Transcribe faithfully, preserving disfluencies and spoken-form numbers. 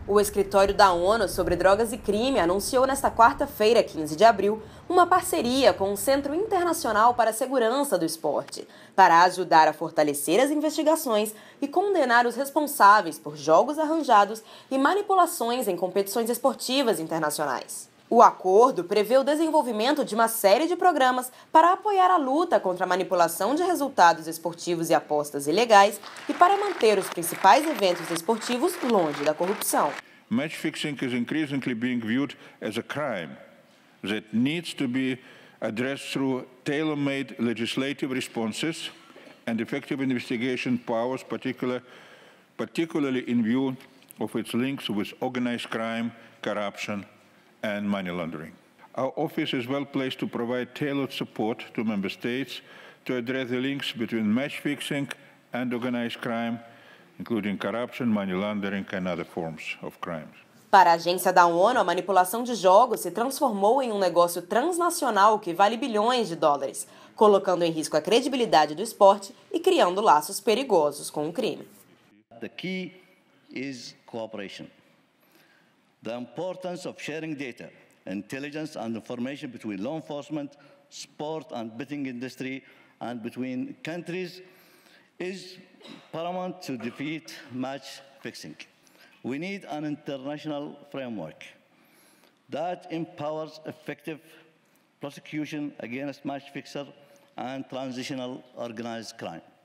O Escritório da ONU sobre Drogas e Crime anunciou nesta quarta-feira, quinze de abril, uma parceria com o Centro Internacional para a Segurança do Esporte, para ajudar a fortalecer as investigações e condenar os responsáveis por jogos arranjados e manipulações em competições esportivas internacionais. O acordo prevê o desenvolvimento de uma série de programas para apoiar a luta contra a manipulação de resultados esportivos e apostas ilegais e para manter os principais eventos esportivos longe da corrupção. Match fixing is increasingly being viewed as a crime that needs to be addressed through tailor-made legislative responses and effective investigation powers, particular, particularly in view of its links with organized crime, corruption, and money laundering. Our office is well placed to provide tailored support to member states to address the links between match fixing and organized crime, including corruption, money laundering, and other forms of crimes. Para a agência da ONU, a manipulação de jogos se transformou em um negócio transnacional que vale bilhões de dólares, colocando em risco a credibilidade do esporte e criando laços perigosos com o crime. The key is cooperation. The importance of sharing data, intelligence and information between law enforcement, sport and betting industry, and between countries is paramount to defeat match fixing. We need an international framework that empowers effective prosecution against match fixer and transitional organized crime.